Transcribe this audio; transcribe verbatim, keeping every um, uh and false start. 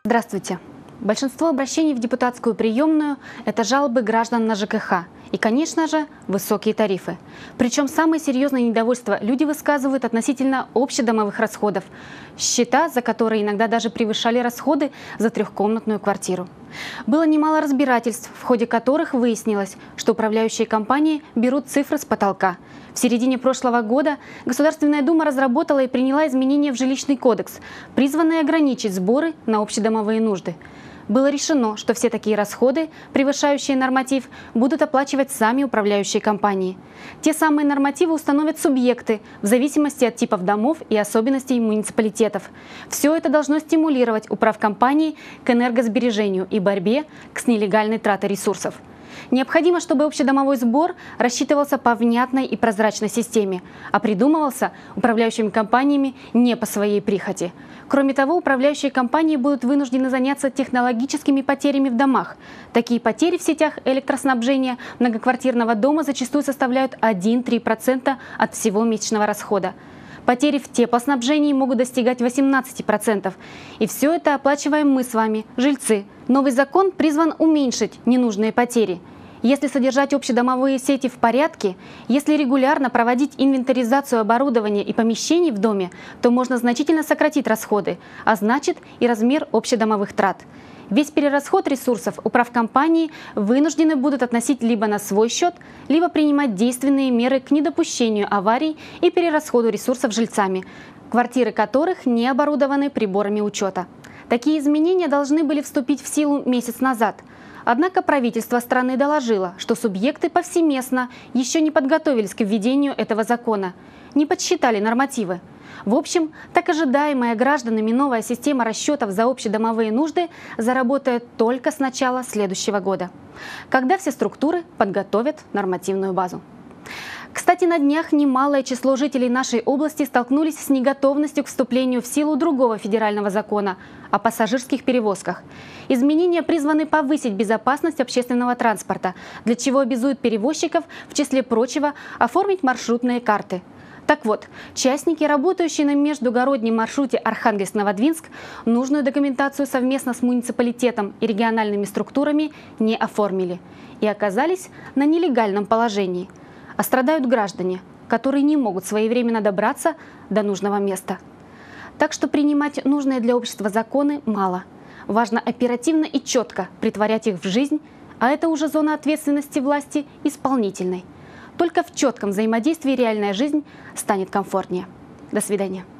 Здравствуйте. Большинство обращений в депутатскую приемную – это жалобы граждан на ЖКХ. И, конечно же, высокие тарифы. Причем самое серьезное недовольство люди высказывают относительно общедомовых расходов. Счета, за которые иногда даже превышали расходы за трехкомнатную квартиру. Было немало разбирательств, в ходе которых выяснилось, что управляющие компании берут цифры с потолка. В середине прошлого года Государственная Дума разработала и приняла изменения в жилищный кодекс, призванные ограничить сборы на общедомовые нужды. Было решено, что все такие расходы, превышающие норматив, будут оплачивать сами управляющие компании. Те самые нормативы установят субъекты в зависимости от типов домов и особенностей муниципалитетов. Все это должно стимулировать управкомпании к энергосбережению и борьбе с нелегальной тратой ресурсов. Необходимо, чтобы общедомовой сбор рассчитывался по внятной и прозрачной системе, а придумывался управляющими компаниями не по своей прихоти. Кроме того, управляющие компании будут вынуждены заняться технологическими потерями в домах. Такие потери в сетях электроснабжения многоквартирного дома зачастую составляют один-три процента от всего месячного расхода. Потери в теплоснабжении могут достигать восемнадцати процентов. И все это оплачиваем мы с вами, жильцы. Новый закон призван уменьшить ненужные потери. Если содержать общедомовые сети в порядке, если регулярно проводить инвентаризацию оборудования и помещений в доме, то можно значительно сократить расходы, а значит и размер общедомовых трат. Весь перерасход ресурсов управкомпании вынуждены будут относить либо на свой счет, либо принимать действенные меры к недопущению аварий и перерасходу ресурсов жильцами, квартиры которых не оборудованы приборами учета. Такие изменения должны были вступить в силу месяц назад. Однако правительство страны доложило, что субъекты повсеместно еще не подготовились к введению этого закона, не подсчитали нормативы. В общем, так ожидаемая гражданами новая система расчетов за общедомовые нужды заработает только с начала следующего года, когда все структуры подготовят нормативную базу. Кстати, на днях немалое число жителей нашей области столкнулись с неготовностью к вступлению в силу другого федерального закона о пассажирских перевозках. Изменения призваны повысить безопасность общественного транспорта, для чего обязуют перевозчиков, в числе прочего, оформить маршрутные карты. Так вот, частники, работающие на междугороднем маршруте Архангельск-Новодвинск, нужную документацию совместно с муниципалитетом и региональными структурами не оформили и оказались на нелегальном положении. А страдают граждане, которые не могут своевременно добраться до нужного места. Так что принимать нужные для общества законы мало. Важно оперативно и четко претворять их в жизнь, а это уже зона ответственности власти исполнительной. Только в четком взаимодействии реальная жизнь станет комфортнее. До свидания.